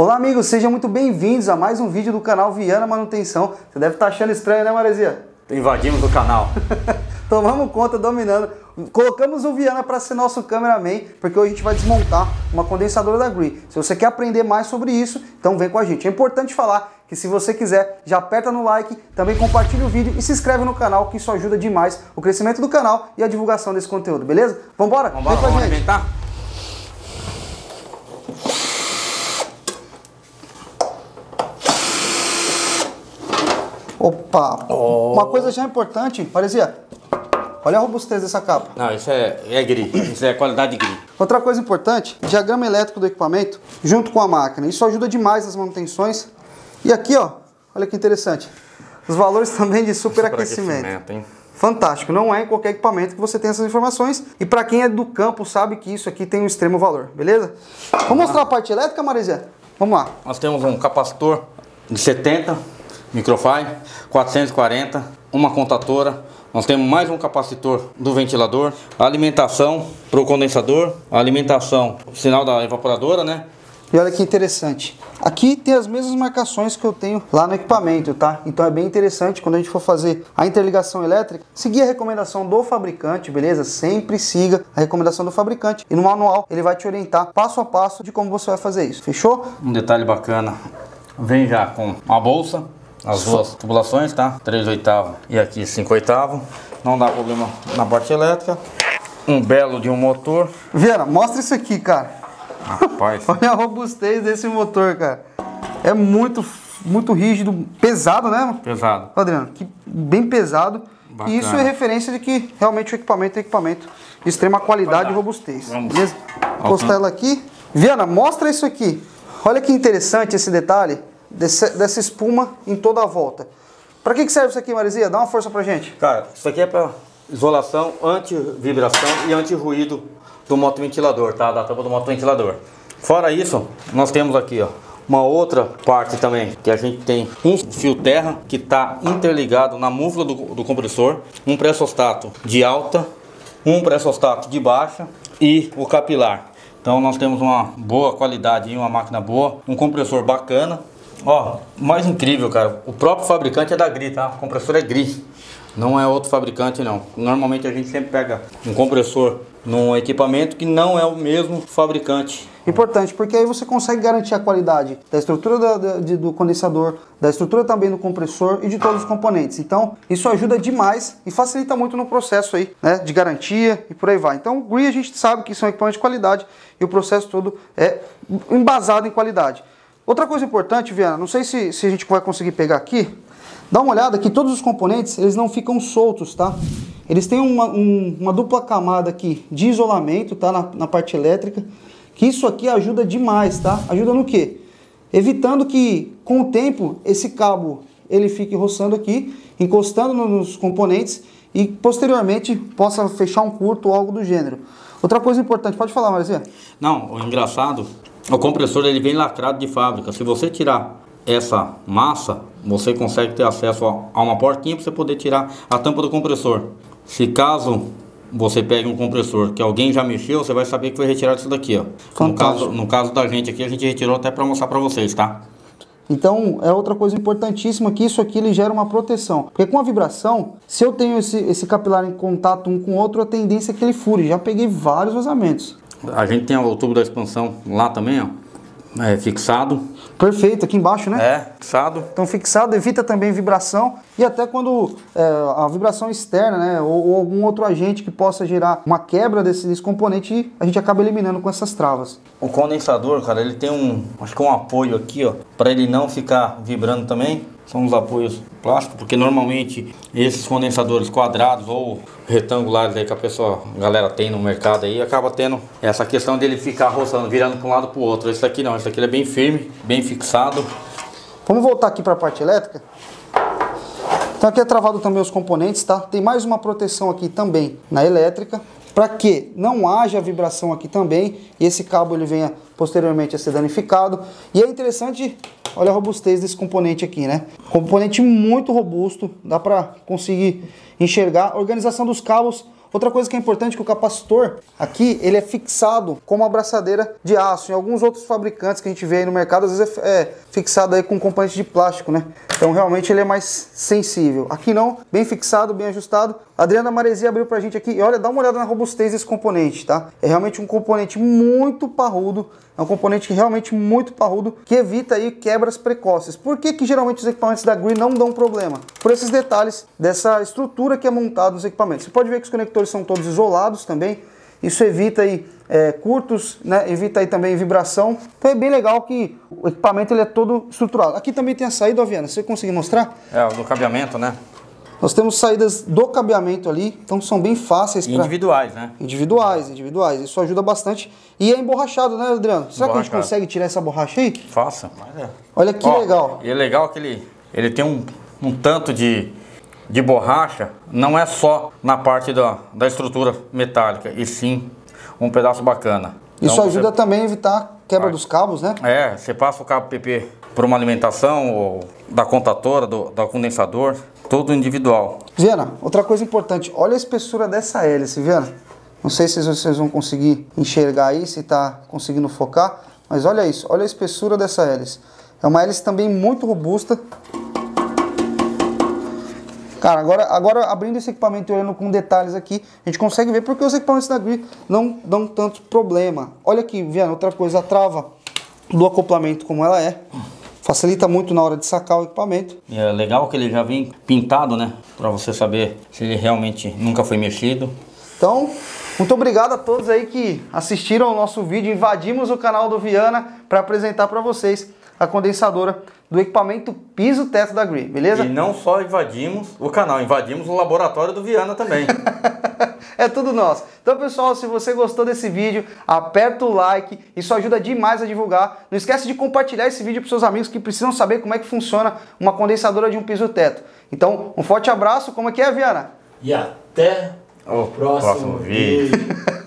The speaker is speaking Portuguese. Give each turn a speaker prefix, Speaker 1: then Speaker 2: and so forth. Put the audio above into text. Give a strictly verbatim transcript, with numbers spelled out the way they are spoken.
Speaker 1: Olá amigos, sejam muito bem-vindos a mais um vídeo do canal Viana Manutenção. Você deve estar achando estranho, né, Maresia?
Speaker 2: Invadimos o canal.
Speaker 1: Tomamos conta, dominando. Colocamos o Viana para ser nosso cameraman, porque hoje a gente vai desmontar uma condensadora da Gree. Se você quer aprender mais sobre isso, então vem com a gente. É importante falar que se você quiser, já aperta no like, também compartilha o vídeo e se inscreve no canal, que isso ajuda demais o crescimento do canal e a divulgação desse conteúdo, beleza? Vambora?
Speaker 2: Vambora,
Speaker 1: vem com a
Speaker 2: vamos
Speaker 1: gente.
Speaker 2: alimentar?
Speaker 1: Opa!
Speaker 2: Oh.
Speaker 1: Uma coisa já importante, Maresia, olha a robustez dessa capa.
Speaker 2: Não, isso é, é Gree, isso é qualidade de Gree.
Speaker 1: Outra coisa importante, diagrama elétrico do equipamento junto com a máquina. Isso ajuda demais nas manutenções. E aqui, ó, olha que interessante, os valores também de superaquecimento.
Speaker 2: Superaquecimento, hein?
Speaker 1: Fantástico, não é em qualquer equipamento que você tem essas informações. E para quem é do campo sabe que isso aqui tem um extremo valor, beleza? Vamos mostrar a parte elétrica, Maresia? Vamos lá.
Speaker 2: Nós temos um capacitor de setenta, microfile, quatrocentos e quarenta, uma contatora. Nós temos mais um capacitor do ventilador, a alimentação para o condensador, a alimentação, o sinal da evaporadora, né?
Speaker 1: E olha que interessante, aqui tem as mesmas marcações que eu tenho lá no equipamento, tá? Então é bem interessante quando a gente for fazer a interligação elétrica, seguir a recomendação do fabricante, beleza? Sempre siga a recomendação do fabricante e no manual ele vai te orientar passo a passo de como você vai fazer isso, fechou?
Speaker 2: Um detalhe bacana, vem já com uma bolsa, as duas tubulações, tá? três oitavos e aqui cinco oitavos, não dá problema na parte elétrica. Um belo de um motor.
Speaker 1: Viana, mostra isso aqui, cara.
Speaker 2: Rapaz.
Speaker 1: Olha a robustez desse motor, cara. É muito, muito rígido, pesado, né?
Speaker 2: Pesado.
Speaker 1: Adriano, que bem pesado.
Speaker 2: Bacana.
Speaker 1: E isso é referência de que realmente o equipamento é equipamento de extrema qualidade e robustez.
Speaker 2: Vamos.
Speaker 1: Beleza? Encostar ela aqui. Viana, mostra isso aqui. Olha que interessante esse detalhe desse, dessa espuma em toda a volta. Para que, que serve isso aqui, Maresia? Dá uma força pra gente.
Speaker 2: Cara, isso aqui é para isolação, anti-vibração e anti-ruído do motoventilador, tá? Da tampa do motoventilador. Fora isso, nós temos aqui, ó, uma outra parte também, que a gente tem um fio terra que está interligado na múvula do, do compressor, um pressostato de alta, um pressostato de baixa e o capilar. Então nós temos uma boa qualidade, uma máquina boa, um compressor bacana. Ó, mais incrível, cara, o próprio fabricante é da Gree, tá? O compressor é Gree, não é outro fabricante não. Normalmente a gente sempre pega um compressor num equipamento que não é o mesmo fabricante.
Speaker 1: Importante, porque aí você consegue garantir a qualidade da estrutura da, da, de, do condensador, da estrutura também do compressor e de todos os componentes. Então, isso ajuda demais e facilita muito no processo aí, né, de garantia e por aí vai. Então, o Gree a gente sabe que são equipamentos de qualidade e o processo todo é embasado em qualidade. Outra coisa importante, Viana, não sei se, se a gente vai conseguir pegar aqui, dá uma olhada que todos os componentes, eles não ficam soltos, tá? Eles têm uma, um, uma dupla camada aqui de isolamento, tá? Na, na parte elétrica, que isso aqui ajuda demais, tá? Ajuda no quê? Evitando que, com o tempo, esse cabo, ele fique roçando aqui, encostando nos componentes e, posteriormente, possa fechar um curto ou algo do gênero. Outra coisa importante, pode falar, Maresia?
Speaker 2: Não, o engraçado, o compressor ele vem lacrado de fábrica. Se você tirar essa massa, você consegue ter acesso a uma portinha para você poder tirar a tampa do compressor. Se caso você pegue um compressor que alguém já mexeu, você vai saber que foi retirado isso daqui, ó. No caso, no caso da gente aqui, a gente retirou até para mostrar para vocês, tá?
Speaker 1: Então, é outra coisa importantíssima, que isso aqui ele gera uma proteção. Porque com a vibração, se eu tenho esse, esse capilar em contato um com o outro, a tendência é que ele fure. Já peguei vários vazamentos.
Speaker 2: A gente tem o tubo da expansão lá também, ó. É fixado.
Speaker 1: Perfeito, aqui embaixo, né?
Speaker 2: É, fixado.
Speaker 1: Então fixado evita também vibração e até quando é, a vibração externa, né, ou, ou algum outro agente que possa gerar uma quebra desse, desse componente, a gente acaba eliminando com essas travas.
Speaker 2: O condensador, cara, ele tem um, acho que um apoio aqui, ó, para ele não ficar vibrando também. São os apoios plásticos, porque normalmente esses condensadores quadrados ou retangulares aí que a pessoa, a galera tem no mercado aí, acaba tendo essa questão dele ficar roçando, virando para um lado para o outro. Esse aqui não, esse aqui ele é bem firme, bem fixado.
Speaker 1: Vamos voltar aqui para a parte elétrica. Então aqui é travado também os componentes, tá? Tem mais uma proteção aqui também na elétrica, para que não haja vibração aqui também e esse cabo ele venha posteriormente a ser danificado. E é interessante, olha a robustez desse componente aqui, né? Componente muito robusto, dá para conseguir enxergar. A organização dos cabos, Outra coisa que é importante é que o capacitor aqui, ele é fixado com uma abraçadeira de aço. Em alguns outros fabricantes que a gente vê aí no mercado, às vezes é, é fixado aí com componente de plástico, né? Então realmente ele é mais sensível. Aqui não, bem fixado, bem ajustado. A Adriana Maresia abriu pra gente aqui e olha, dá uma olhada na robustez desse componente, tá? É realmente um componente muito parrudo, é um componente realmente muito parrudo que evita aí quebras precoces. Por que que geralmente os equipamentos da Gree não dão problema? Por esses detalhes dessa estrutura que é montada nos equipamentos. Você pode ver que os conectores são todos isolados também. Isso evita aí é, curtos, né? Evita aí também vibração. Então é bem legal que o equipamento ele é todo estruturado. Aqui também tem a saída, Viana, você conseguir mostrar?
Speaker 2: É, do cabeamento, né?
Speaker 1: Nós temos saídas do cabeamento ali, então são bem fáceis. Pra...
Speaker 2: Individuais, né?
Speaker 1: Individuais, individuais. Isso ajuda bastante. E é emborrachado, né, Adriano? Será que a gente consegue tirar essa borracha aí?
Speaker 2: Faça.
Speaker 1: Olha que
Speaker 2: Ó,
Speaker 1: legal.
Speaker 2: E é legal que ele, ele tem um, um tanto de, de borracha, não é só na parte da, da estrutura metálica, e sim um pedaço bacana.
Speaker 1: Isso
Speaker 2: então,
Speaker 1: ajuda
Speaker 2: você...
Speaker 1: também a evitar a quebra
Speaker 2: Vai.
Speaker 1: dos cabos, né?
Speaker 2: É, você passa o cabo P P por uma alimentação, ou da contatora, do, do condensador, todo individual.
Speaker 1: Viana, outra coisa importante, olha a espessura dessa hélice, Viana. Não sei se vocês vão conseguir enxergar aí, se está conseguindo focar, mas olha isso, olha a espessura dessa hélice. É uma hélice também muito robusta. Cara, agora, agora abrindo esse equipamento e olhando com detalhes aqui, a gente consegue ver porque os equipamentos da Gree não dão tanto problema. Olha aqui, Viana, outra coisa, a trava do acoplamento como ela é. Facilita muito na hora de sacar o equipamento.
Speaker 2: E é legal que ele já vem pintado, né? Para você saber se ele realmente nunca foi mexido.
Speaker 1: Então, muito obrigado a todos aí que assistiram ao nosso vídeo. Invadimos o canal do Viana para apresentar para vocês a condensadora do equipamento piso-teto da Gree, beleza?
Speaker 2: E não só invadimos o canal, invadimos o laboratório do Viana também.
Speaker 1: É tudo nosso. Então, pessoal, se você gostou desse vídeo, aperta o like, isso ajuda demais a divulgar. Não esquece de compartilhar esse vídeo para seus amigos que precisam saber como é que funciona uma condensadora de um piso-teto. Então, um forte abraço, como é que é, Viana?
Speaker 3: E até o próximo,
Speaker 2: próximo vídeo.
Speaker 3: vídeo.